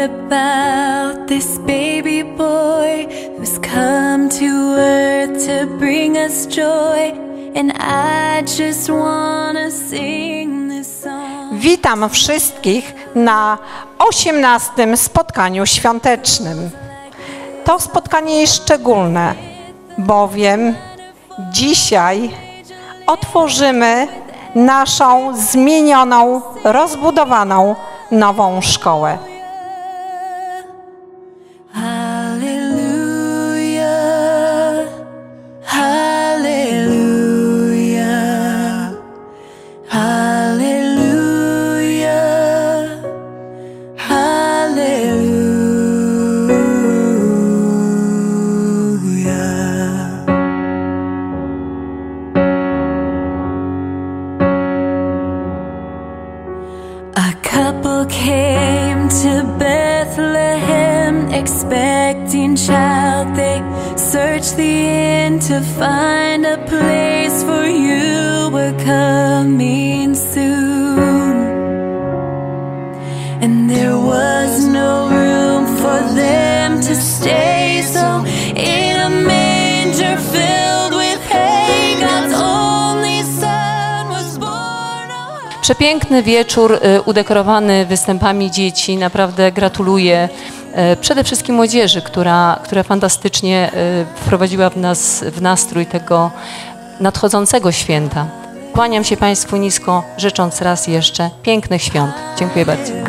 about this baby boy who's come to earth to bring us joy, and I just wanna sing this song. Witam wszystkich na 18. spotkaniu świątecznym. To spotkanie jest szczególne, bowiem dzisiaj otworzymy naszą zmienioną, rozbudowaną nową szkołę. Hallelujah, hallelujah, hallelujah, hallelujah. A couple came to Bethlehem, expecting child. They searched the inn to find a place, for you were coming soon. And there was no room for them to stay, so in a manger filled with hay, God's only son was born. Przepiękny wieczór udekorowany występami dzieci. Naprawdę gratuluję przede wszystkim młodzieży, która fantastycznie wprowadziła nas w nastrój tego nadchodzącego święta. Kłaniam się Państwu nisko, życząc raz jeszcze pięknych świąt. Dziękuję bardzo.